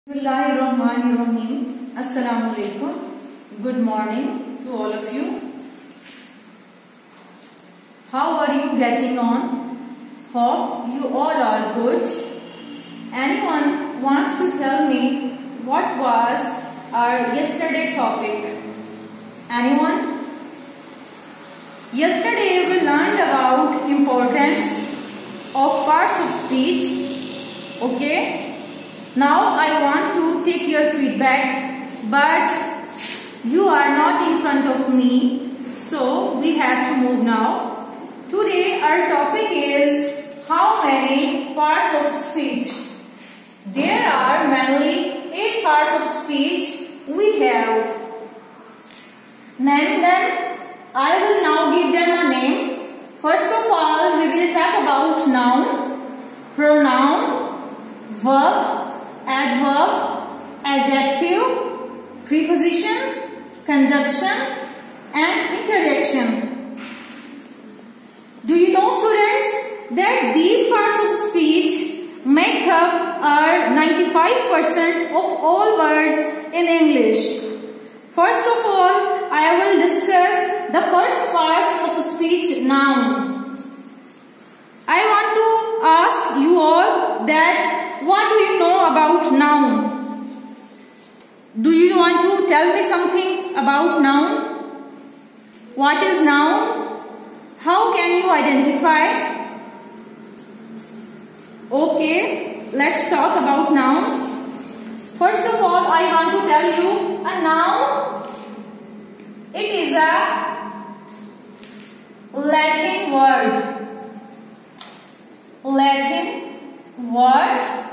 Bismillahirrahmanirrahim. Assalamu alaikum. Good morning to all of you. How are you getting on? Hope you all are good. Anyone wants to tell me what was our yesterday topic? Anyone? Yesterday we learned about importance of parts of speech. Okay? Now I want to take your feedback, but you are not in front of me, so we have to move now. Today our topic is how many parts of speech. There are mainly 8 parts of speech we have. Name them. I will now give them a name. First of all, we will talk about noun, pronoun, verb, adverb, adjective, preposition, conjunction and interjection. Do you know, students, that these parts of speech make up our 95% of all words in English? First of all, I will discuss the first parts of speech, noun. I want to ask you all that what do you know about noun? Do you want to tell me something about noun? What is noun? How can you identify? Okay, let's talk about noun. First of all, I want to tell you a noun. It is a Latin word. Latin word.